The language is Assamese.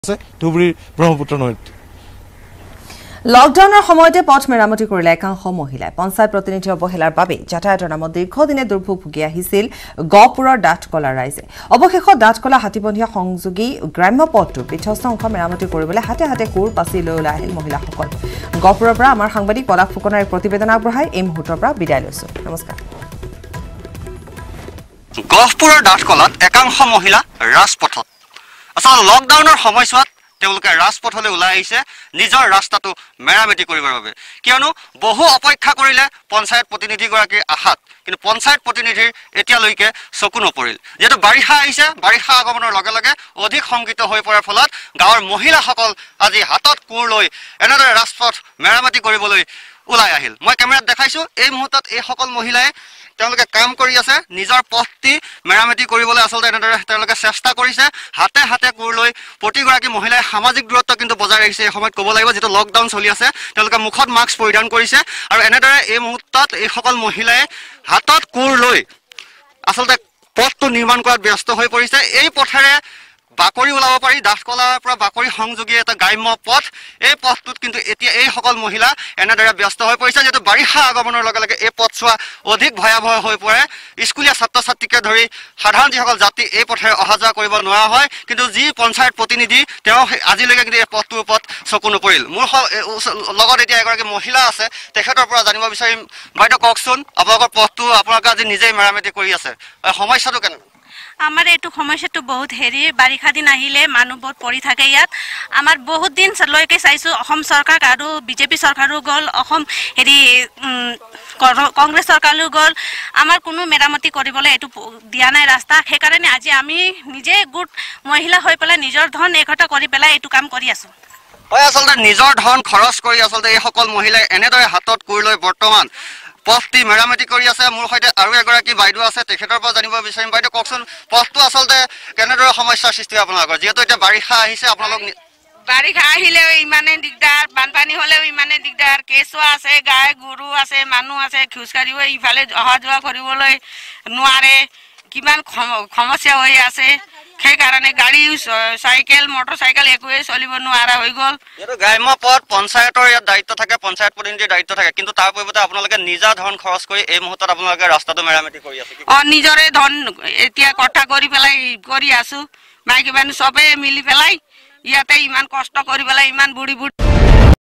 ধুবুৰী ব্ৰহ্মপুত্ৰ নদীত লকডাউনৰ সময়তে পথ মেৰামতি কৰিলে একাংশ মহিলাই পঞ্চায়ত প্ৰতিনিধি অৱহেলাৰ বাবে যাতায়াতৰ নামত দীৰ্ঘদিনে দুৰ্ভোগ ভুগি আহিছিল গহপুৰৰ ডাঠকলা ৰাইজে অৱশেষত ডাঠকলা হাতীবন্ধীয়া সংযোগী গ্ৰাম্য পথটোৰ বিধ্বস্ত অংশ মেৰামতি কৰিবলৈ হাতে হাতে কোৰ পাচি লৈ ওলাই আহিল মহিলাসকল গহপুৰৰ পৰা আমাৰ সাংবাদিক পলাশ ফুকনৰ এক প্ৰতিবেদন আগবঢ়াই এই মুহূৰ্তৰ পৰা বিদায় লৈছো নমস্কাৰ গহপুৰৰ ডাঠকলাত একাংশ মহিলা ৰাজপথত আচলতে লকডাউনৰ সময়ছোৱাত তেওঁলোকে ৰাজপথলৈ ওলাই আহিছে নিজৰ ৰাস্তাটো মেৰামতি কৰিবৰ বাবে কিয়নো বহু অপেক্ষা কৰিলে পঞ্চায়ত প্ৰতিনিধিগৰাকীৰ আশাত কিন্তু পঞ্চায়ত প্ৰতিনিধিৰ এতিয়ালৈকে চকু নপৰিল যেহেতু বাৰিষা আহিছে বাৰিষা আগমনৰ লগে লগে অধিক সংকিত হৈ পৰাৰ ফলত গাঁৱৰ মহিলাসকল আজি হাতত কোৰ লৈ এনেদৰে ৰাজপথ মেৰামতি কৰিবলৈ ওলাই আহিল মই কেমেৰাত দেখাইছো এই মুহূৰ্তত এই সকল মহিলাই তেওঁলোকে কাম কৰি আছে নিজৰ পথটি মেৰামতি কৰিবলৈ আচলতে এনেদৰে তেওঁলোকে চেষ্টা কৰিছে হাতে হাতে কোৰ লৈ প্ৰতিগৰাকী মহিলাই সামাজিক দূৰত্ব কিন্তু বজাই ৰাখিছে এই সময়ত ক'ব লাগিব যেটো লকডাউন চলি আছে তেওঁলোকে মুখত মাস্ক পৰিধান কৰিছে আৰু এনেদৰে এই মুহূৰ্তত এই সকল মহিলাই হাতত কোৰ লৈ আচলতে পথটো নিৰ্মাণ কৰাত ব্যস্ত হৈ পৰিছে এই পথেৰে বাকৰি ওলাব পাৰি ডাঠকলাৰ পৰা বাকৰি সংযোগী এটা গ্ৰাম্য পথ এই পথটোত কিন্তু এতিয়া এই সকল মহিলা এনেদৰে ব্যস্ত হৈ পৰিছে যেটো বাৰিষা আগমনৰ লগে লগে এই পথছোৱা অধিক ভয়াবহ হৈ পৰে স্কুলীয়া ছাত্ৰ ছাত্ৰীকে ধৰি সাধাৰণ যিসকল যাত্ৰী এই পথেৰে অহা যোৱা কৰিব নোৱাৰা হয় কিন্তু যি পঞ্চায়ত প্ৰতিনিধি তেওঁ আজিলৈকে কিন্তু এই পথটোৰ ওপৰত চকু নপৰিল মোৰ লগত এতিয়া এগৰাকী মহিলা আছে তেখেতৰ পৰা জানিব বিচাৰিম বাইদেউ কওকচোন আপোনালোকৰ পথটো আপোনালোকে আজি নিজেই মেৰামতি কৰি আছে সমস্যাটো কেনেকুৱা আমাৰ এটো সমস্যাটো বহুত হেৰি বাৰিষা দিন আহিলে মানুহ বহুত পৰি থাকে ইয়াত আমাৰ বহুত দিন লৈকে চাইছো অসম চৰকাৰ আৰু বিজেপি চৰকাৰো গল অসম হেৰি কংগ্ৰেছ চৰকাৰো গল আমাৰ কোনো মেৰামতি কৰিবলৈ এটো দিয়া নাই ৰাস্তা সেইকাৰণে আজি আমি নিজে গুট মহিলা হৈ পেলাই নিজৰ ধন একঠা কৰি পেলাই এটো কাম কৰি আছো হয় আচলতে নিজৰ ধন খৰচ কৰি আচলতে এই সকল মহিলাই এনেদৰে হাতত কোৰ লৈ বৰ্তমান পথটি মেৰামতি কৰি আছে মোৰ সৈতে আৰু এগৰাকী বাইদেউ আছে তেখেতৰ পৰা জানিব বিচাৰিম বাইদেউ কওকচোন পথটো আচলতে কেনেদৰে সমস্যাৰ সৃষ্টি হয় আপোনালোকৰ যেহেতু এতিয়া বাৰিষা আহিছে আপোনালোক বাৰিষা আহিলে ইমানে দিগদাৰ বানপানী হলেও ইমানে দিগদাৰ কেঁচুৱা আছে গাই গৰু আছে মানুহ আছে খোজকাঢ়িব ইফালে অহা যোৱা কৰিবলৈ নোৱাৰে কিমান সমস্যা হৈ আছে সেইকাৰণে গাড়ী চাইকেল মটৰচাইকেল একোৱে চলিব নোৱাৰা হৈ গল যেটো গ্ৰাম্য পথ পঞ্চায়তৰ ইয়াত দায়িত্ব থাকে পঞ্চায়ত প্ৰতিনিধিৰ দায়িত্ব থাকে কিন্তু তাৰ পৰিৱৰ্তে আপোনালোকে নিজা ধন খৰচ কৰি এই মুহূৰ্তত আপোনালোকে ৰাস্তাটো মেৰামতি কৰি আছে নিজৰে ধন এতিয়া কটা কৰি পেলাই কৰি আছো মাইকী মানুহ চবে মিলি পেলাই ইয়াতে ইমান কষ্ট কৰি পেলাই ইমান বুঢ়ী